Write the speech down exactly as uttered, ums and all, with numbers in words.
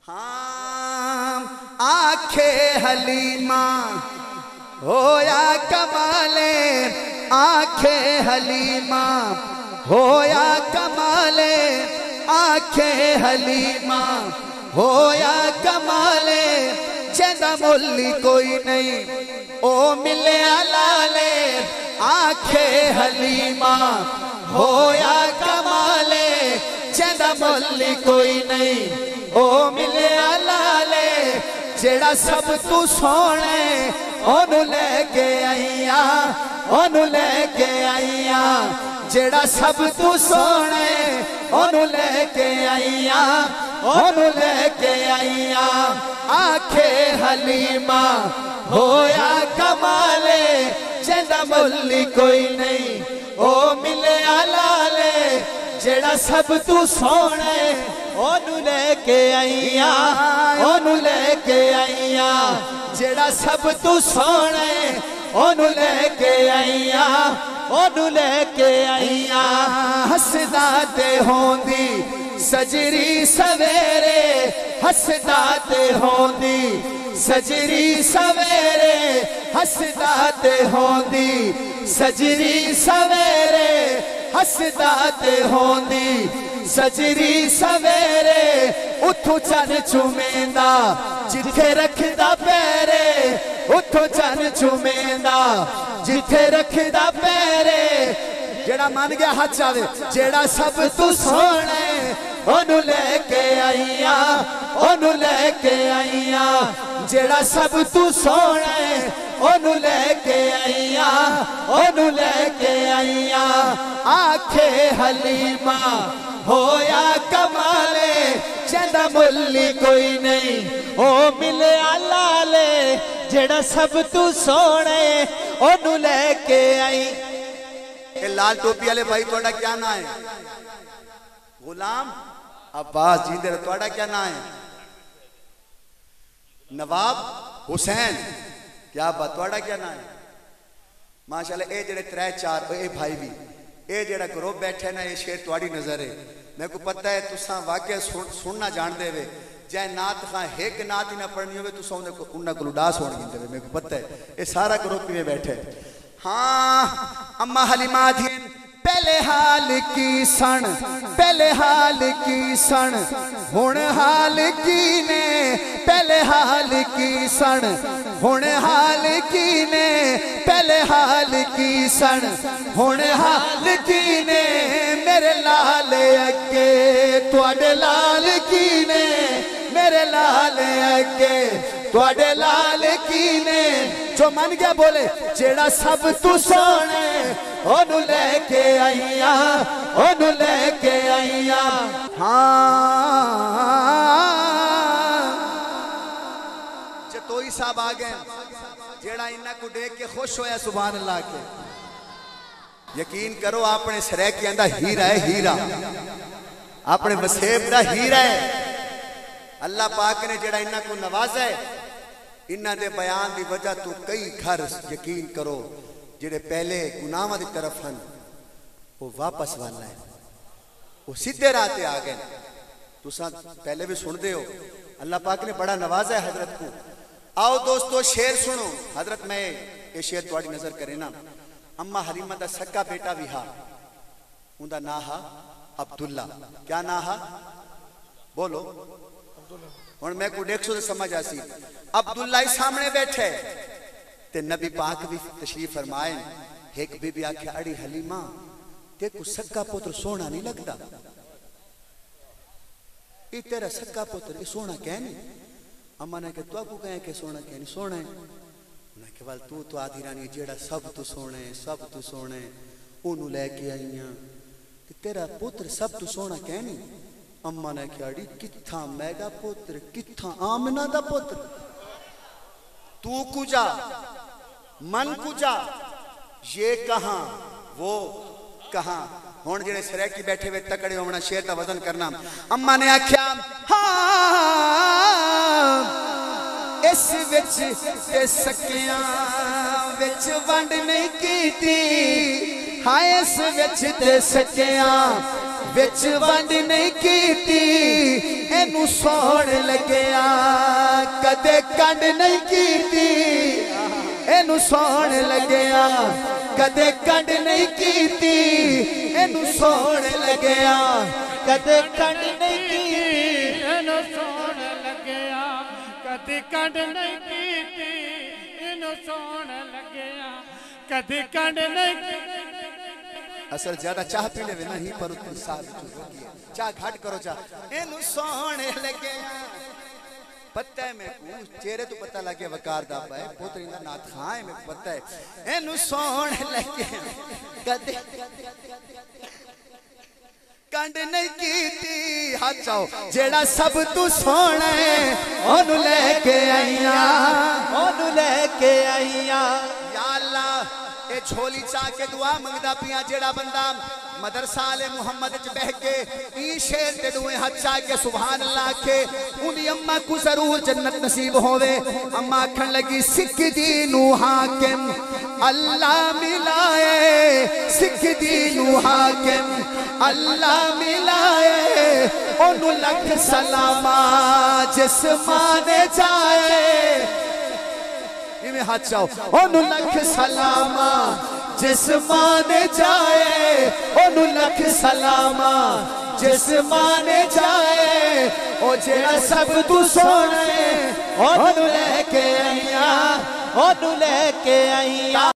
ہاں آنکھے حلیمہ ہویا کمالے، آنکھے حلیمہ ہویا کمالے، آنکھے حلیمہ ہویا کمالے، جیندہ ملی کوئی نہیں او ملے لالے، آنکھے حلیمہ ہویا کمالے، جیندہ ملی کوئی نہیں او ملے لالے، جیڑا سب تو سونے اونو لے کے آئیاں، اونو لے کے آئیاں، جیڑا سب تو سونے اونو لے کے آئیاں، اونو لے کے آئیاں، آنکھے حلیمہ ہویا کمالے، جیندہ ملی کوئی نہیں او ملے لالے، جیڑا سب تو سونے اونو لے کے آئیاں، اونو لے کے آئیاں، جیڑا سب تو سونے اونو لے کے آئیاں، اونو لے کے آئیاں، ہسدا تے ہوندی سجری سویرے، ہسدا تے ہوندی سجری سویرے، ہسدا تے ہوندی سجری سویرے، ہسدا تے ہوندی سجری سویرے، اتھو چن چومیندہ جتھے رکھدا پیرے، اتھو چن چومیندہ جتھے رکھدا پیرے، جیڑا مان گیا ہاتھ چاہے، جیڑا سب تو سونے اونو لے کے آئیاں، اونو لے کے آئیاں، جیڑا سب تو سونے اونو لے کے آئیاں، اونو لے کے آئیاں، آنکھے حلیمہ ہویا کمالے، جیندہ ملی کوئی نہیں او ملے لالے، جیڑا سب تو سونے اونو لے کے آئی۔ اے لال ٹوپی والے بھائی توڑا کیا نہ ہے؟ غلام عباس جیندے رہے، توڑا کیا نہ ہے؟ نواب حسین، کیا بات، توڑا کیا نہ ہے؟ ماشاءاللہ اے جڑے ترے چار اے بھائی بھی، اے جڑا گروہ بیٹھے نا، یہ شیر توڑی نظر ہے، میں کو پتہ ہے تساں واقعہ سننا جان دے وے، جائے نات خواہ ایک نات ہی نہ پڑھنی ہوئے تو سونے کو انہا کو لڈاس ہونے گی دے وے، میں کو پتہ ہے، یہ سارا گروہ پہ بیٹھے۔ ہاں اممہ حلیمہ دھین پہلے حال کی سن، پہلے حال کی سن، ہون حال کی نے، پہلے حال کی سن، ہون حال کی نے، پہلے حال کی سن، ہون حال کی نے، میرے لال اگے تواڈے لال کی نے، میرے لال اگے تواڈے لال کی نے، جو من گیا بولے جیڑا سب تو سونے اونو لے کے آئیاں، اونو لے کے آئیاں، ہاں چتوئی صاحب آگئے، جیڑا انہا کو دیکھ کے خوش ہویا سبحان اللہ کے، یقین کرو اپنے سرے کے اندر ہیرہ ہے، ہیرہ اپنے وسیب دا ہیرہ ہے، اللہ پاک نے جیڑا انہا کو نوازا ہے، انہا دے بیان دی وجہ تو کئی گھر یقین کرو جیڑے پہلے گناہ دی طرف ہن وہ واپس والا ہے، وہ سیدھے راتے آگئے، تو ساتھ پہلے بھی سن دے ہو، اللہ پاک نے بڑا نوازا ہے حضرت کو۔ آؤ دوستو شیر سنو، حضرت میں یہ شیر توڑی نظر کرے نا، اممہ حلیمہ دا سکا بیٹا بھی ہا، ان دا ناہا عبداللہ، کیا ناہا؟ بولو اور میں کو دیکھ سو سے سمجھ آسی، عبداللہ ہی سامنے بیٹھے تے نبی پاک بھی تشریف فرمائیں، ایک بی بی آکھے اڑی حلیمہ تے کو سکا پتر سونا نہیں لگتا، یہ تیرا سکا پتر یہ سونا کہنی، اممہ نے کہا تو آپ کو کہیں کہ سونا کہنی، سونا ہے، انہوں نے کہا تو تو آدھی رانی جیڑا سب تو سونے سب تو سونے انہوں لے کے آئیاں، تیرا پتر سب تو سونا کہنی، اممہ نے کہا اڑی کتھا میگا پتر کتھا آمنہ دا پتر، تو کجا من کجا یہ کہاں وہ کہاں، ہون جنہیں سرے کی بیٹھے ہوئے تکڑے ہونا شیر تا وزن کرنا، اممہ نے آکھیا ہاں اس وچ تے سکیاں وچ ونڈ نہیں کی تھی، ہاں اس وچ تے سکیاں وچ ونڈ نہیں کیتی اینو سون لگیا کدے کنڈ نہیں کیتی اینو سون لگیا کدے کنڈ نہیں کیتی اینو سون لگیا کدے کنڈ نہیں کیتی اینو سون لگیا کدے کنڈ نہیں کیتی اینو سون لگیا کدے کنڈ نہیں کیتی اصل زیادہ چاہ پینے وے نہیں پر اتن ساتھ روکیے چاہ گھٹ کرو چاہ اینو سونے لگے پتہ ہے میں کو چہرے تو پتہ لگے وقار دا پائے پوتری دا نات خائیں میں پتہ ہے اینو سونے لگے کدے کنڈ نہیں کیتی ہاتھ چاہو جیڑا سب تو سونے انو لے کے آئیاں انو لے کے آئیاں یا اللہ اے جھولی چاہ کے دعا منگدہ پیاں جیڑا بندہ مدرسہ آلے محمد اچھ بہ کے ای شیر تے دوئے حد چاہ کے سبحان اللہ کے انہی اممہ کو ضرور جنت نصیب ہوئے اممہ کھن لگی سکھ دینو حاکم اللہ ملائے سکھ دینو حاکم اللہ ملائے انہوں لکھ سلامہ جسمانے جائے میں ہاتھ چاہو انہوں لکھ سلامہ جسمانے جائے انہوں لکھ سلامہ جسمانے جائے او جیڑا سب تو سونے انہوں لے کے آئیاں انہوں لے کے آئیاں